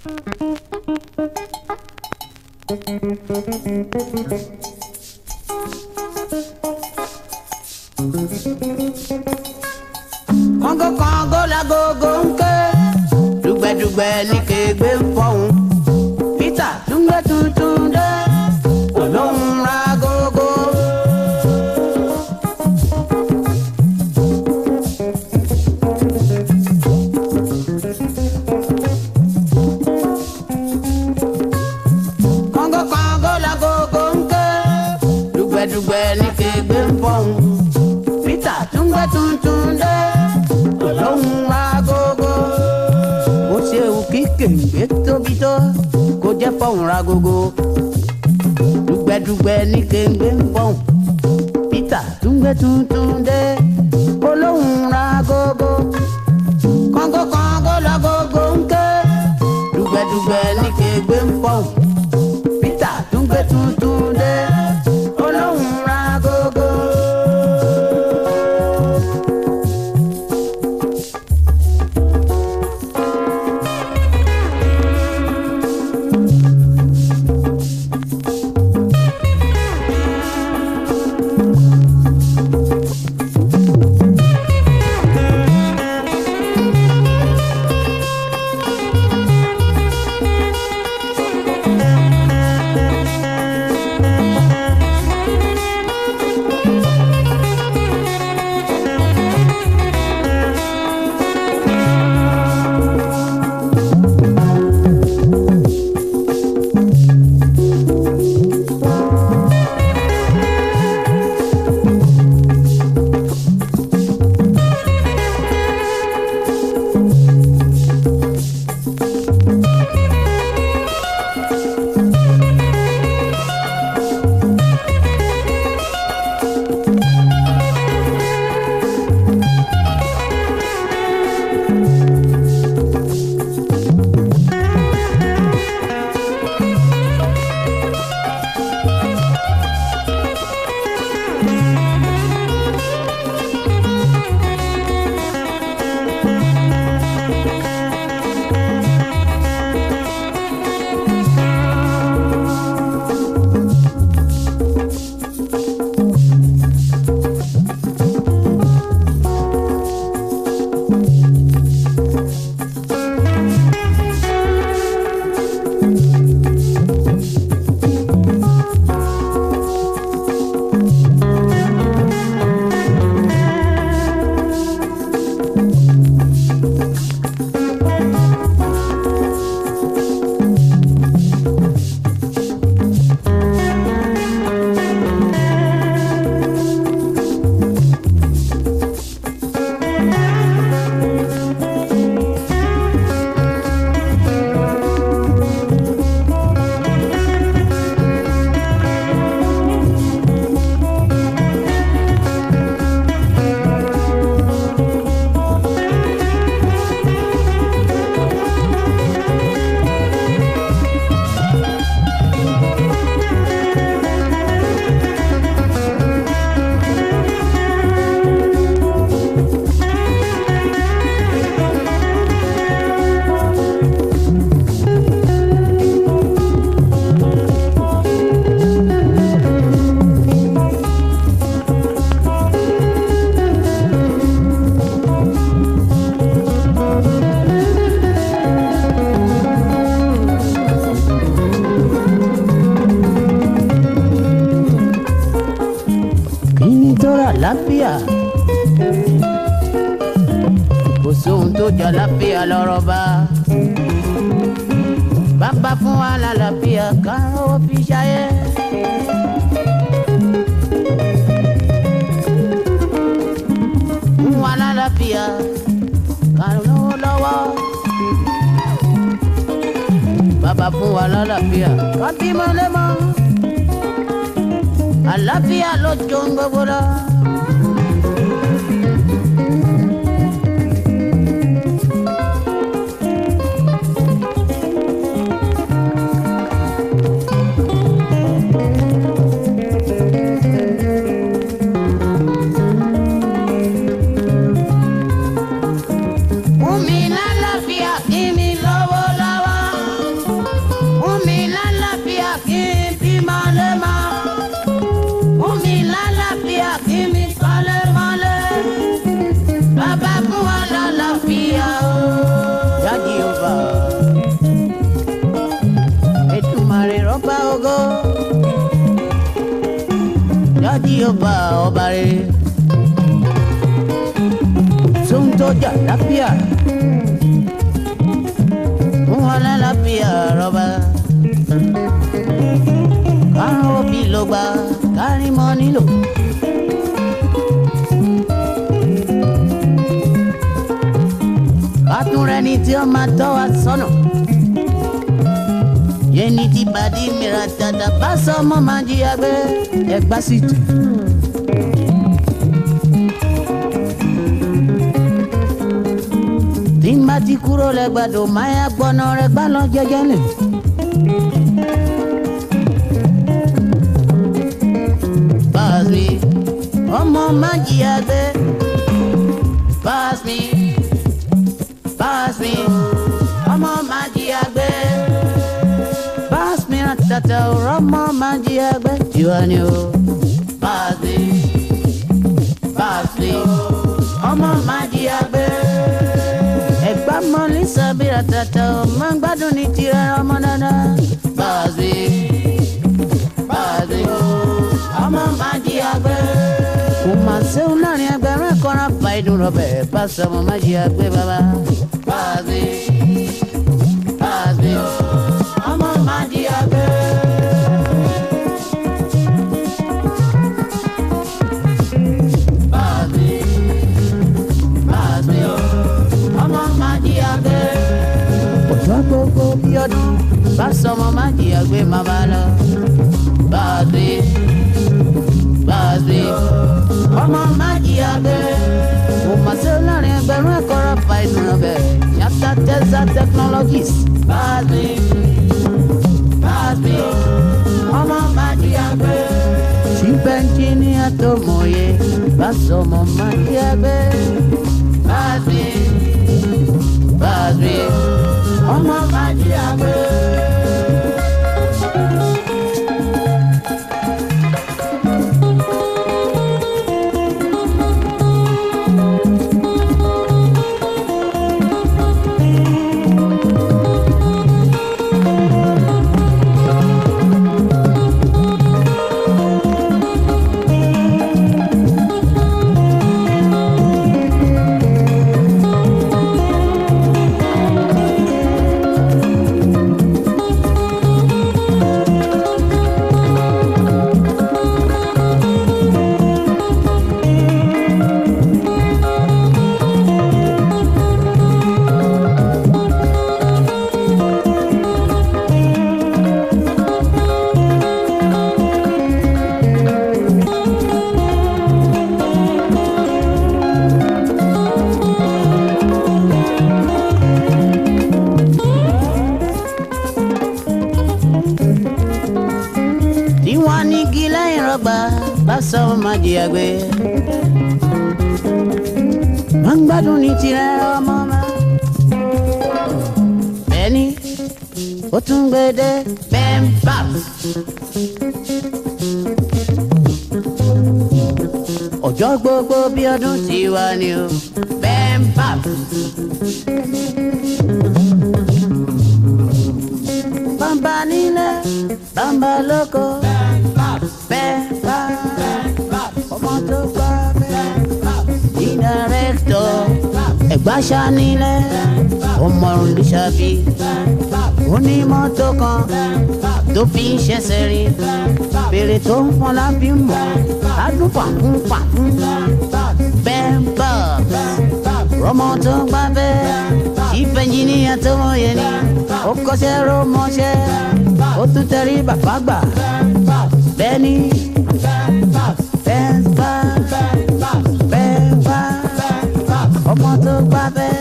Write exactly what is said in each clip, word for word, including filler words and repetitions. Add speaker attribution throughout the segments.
Speaker 1: Kongo kongo la gogo nke, dugbe dugbe ni kegbe nfọhun. Peter dungbe tuntun de, olóhùn ra gogo. Kongo kongo la gogo nke, dugbe dugbe ni kegbe nfọhun. Peter dungbe tuntun de, olóhùn ra gogo. Bó ṣe wù kí kèǹgbé tóbi tó, kó jẹ́ fọ̀hún ra gogo. Dùgbẹ̀dùgbẹ̀ ní kèǹgbé ń fọ̀hún. Peter dungbe tuntun de, olóhùn ra gogo. Kọ́ngó kọ́ngó la gogo ń ké, dùgbẹ̀dùgbẹ̀ ní kèǹgbé ń fọ̀hún. Peter dungbe tuntun de, olóhùn ra gogo.
Speaker 2: Àlàáfíà kò sóhun tó jọ àlàáfíà lọ́rọ̀ bá bàbá fún wa lálàáfíà káró fi ṣayé. Fún wa lálàáfíà káró lọ́wọ́ bàbá fún wa lálàáfíà ká bímọ lẹ́mọ́. Àlàáfíà ló jọ ń gbogbo lọ. Fún mi lálàáfíà kí mi lọ́wọ́ lọ́wọ́.
Speaker 1: Jèhófà ọba rere tó ń tọ́jà láfíà fún wa lálàáfíà rọba kárùn òbí ló gbà kárí mọ́ nílò. Kátún rẹ ni tí ó máa tọ́ wa sọ́nà yẹni tí bàdí mìíràn tàdà bá sọ ọmọ máa jí agbẹ́ ẹgbà sí tù. Tí n bá ti kúrò lẹ́gbàdo máa yá gbọ́nà rẹ̀ gbá lọ jẹ́jẹ́ lẹ̀. Pass me ọmọ máa jí agbẹ́ pass me pass me ọmọ máa jí agbẹ́. Tata ọmọ máa jí agbẹ́ tiwa ni o. Pass me, pass me, ọmọ máa jí agbẹ́. Ẹ̀gbá mọ́ ní sábìrà tata ọmọ gbádùn ní tirẹ̀ ọmọ dáadáa. Pass me, pass me, ọmọ máa jí agbẹ́. Kò máa ṣéun láàrin ẹgbẹ̀rún ẹ̀kọ́ra fa ìdùn rọ̀bẹ̀ pass ọmọ máa jí agbẹ́ bàbá. Pass me, pass me, ọmọ máa jí agbẹ́. Gbogbo bí ọdún bá sọmọ má jìyà gbé má bá lọ. Báàsì báàsì ọmọ má jìyà gbé. Mo mà ṣe láàrin ẹgbẹ̀rún ẹ̀kọ́ra fa ìdùn ọbẹ̀ yàtà tẹ́sà technologies. Báàsì báàsì ọmọ má jìyà gbé. Chief engineer tó mọ̀ye bá sọmọ má jìyà gbé. Báàsì báàsì ọmọ máa jí agbẹ́. Básọ̀ máa jí agbẹ́. Máa ń gbádùn ní tirẹ̀ ọmọ máa. Bẹ́ẹ̀ni, ó tún gbédé bẹ́ńbà. Ọjọ́ gbogbo bí ọdún tiwa ni o. Bẹ́ńbà. Bàbá nílẹ̀, bàbá lóko. Bẹ́ńbà. Ọmọ tó gbà bẹ́ẹ̀. Ìdàrẹ́tọ̀ Ẹ̀gbáṣà nílẹ̀. Ọmọ Olùṣàbí. Onímọ́tò kan tó fi ń ṣẹ̀ṣẹ̀ rí. Bèrè tó ń fọn lábí mọ̀. Adún pàkún pàkún. Bẹ́ńbà. Ọmọ tó gbà bẹ́ẹ̀. Chief engineer tó mọ̀ yẹn ni. Ó kọ́ṣẹ́ ró mọ́ṣẹ́. Ó tún tẹrí bàbá gbà. Bẹ́ẹ̀ni. Bẹ́ńbà. Bẹ́ńbà. Ọmọ tó gbà bẹ́ẹ̀.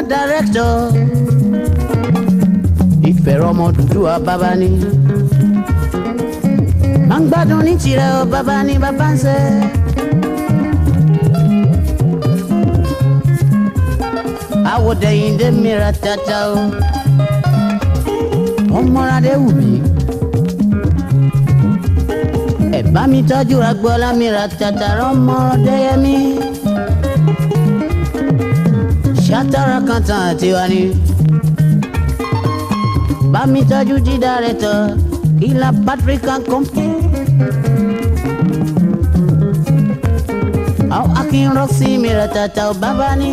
Speaker 1: director ìfẹ́ ọmọ Odùduwà bàbá ni máa ń gbádùn ní tirẹ̀ o bàbá ni bàbá ń ṣe. àwòdẹ̀yìn dé mìíràn tata o ọmọradé wù mí ẹ bá mi tọ́jú agboola mìíràn tata ọmọdé yẹmí ṣàtàrà kan tán àti wá ní. bá mi tọ́jú dídá rẹ̀ tọ́ ìlà Patrick and Company. àwọn akin Roxy mìíràn tata ò bàbá ní.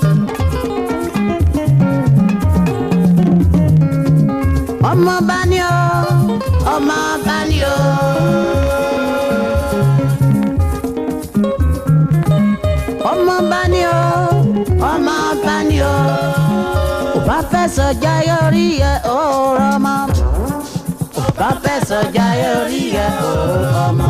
Speaker 1: ọmọ bá ní o ọmọ bá ní o. ọmọ bá ní o ọmọ bá ní o. ò bá fẹ́ sọjá yọrí ẹ òòrọ̀ ọmọ. ò bá fẹ́ sọjá yọrí ẹ òòrọ̀ ọmọ.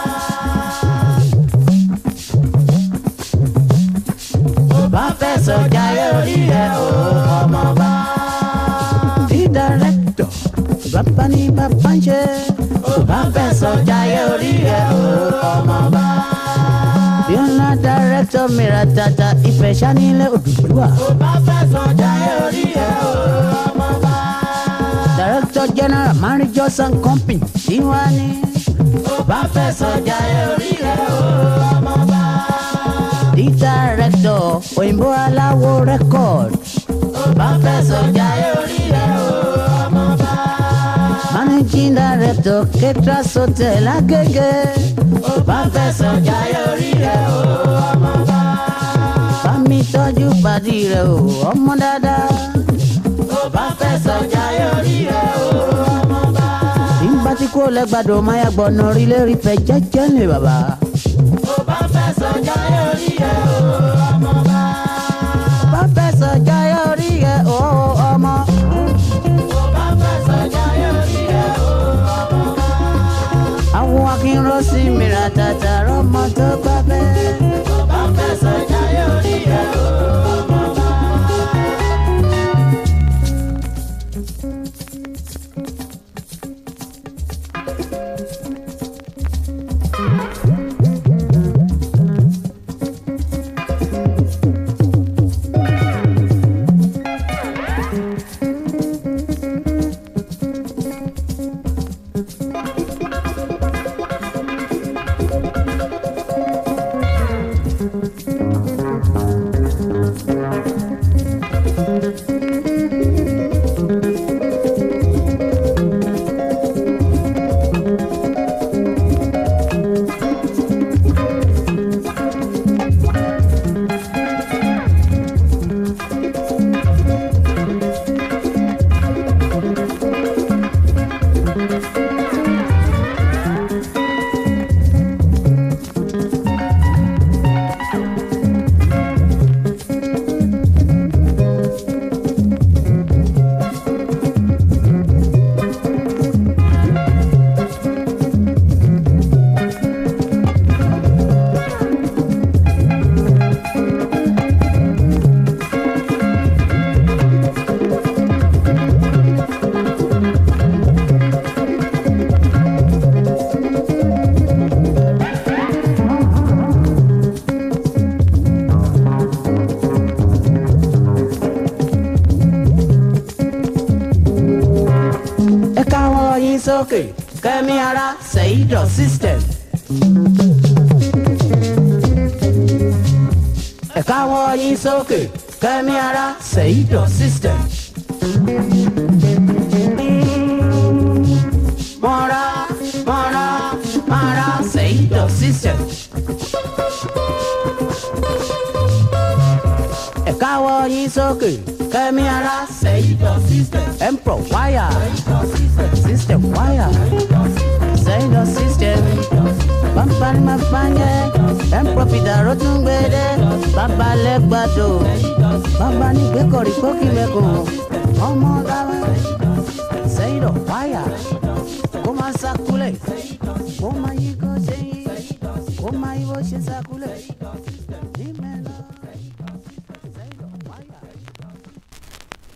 Speaker 1: ò bá fẹ́ sọjá yọrí ẹ òòrọ̀ ọmọ bá. Director, bàbá ni bàbá ń ṣe. ò bá fẹ́ sọjá yọrí ẹ òòrọ̀ ọmọ bá. Bíọ́lá director mìíràn tata ìfẹ́ sanilẹ̀ Odùduwà. ò bá fẹ́ sọjá yọrí ẹ òòrọ̀ ọmọ bá. Director general Marriages and Company tiwa ni. ò bá fẹ́ sọjá yọrí ẹ òòrọ̀ ọmọ bá. The director òyìnbó aláwo record. ò bá fẹ́ sọjá yọrí ẹ òòrọ̀ ọmọ bá. Managing director Ketras Hotel Agege. ò bá fẹ́ sọjá yọrí ẹ òòrọ̀ ọmọ bá. bá mi tọ́jú pàdí rẹ̀ o ọmọ dáadáa. ò bá fẹ́ sọjá yọrí ẹ òòrọ̀ ọmọ bá. ìgbà tí kò lẹ́gbàdo máa yà gbọ́nà orílẹ̀ rí fẹ́ jẹ́jẹ́ ní bàbá. ò bá fẹ́ sọjá yọrí ẹ òòrọ̀ ọmọ bá. ò bá fẹ́ sọjá yọrí ẹ òòrọ̀ ọmọ. ò bá fẹ́ sọjá yọrí ẹ òòrọ̀ ọmọ bá. àwọn akin Roxy mìíràn tata rọmọ tó gbà bẹ́ẹ̀. ò bá fẹ́ sọjá yọrí ẹ òòrọ̀ ọmọ bá. sókè kẹ́mi ara Seido system. ẹ káwọ́ yín sókè kẹ́mi ara Seido system. mọ́ra mọ́ra mọ́ra Seido system. ẹ káwọ́ yín sókè kẹ́mi ara Seido system. Emperor wire system wire Seido system. Pampani mafanye Emperor Fidaro tungbede baba legbado baba ni gbekori koki meko ọmọ dawe Seido wire kó máa sakule kó máa yí kó ṣe yí kó máa yí bó ṣe sakule.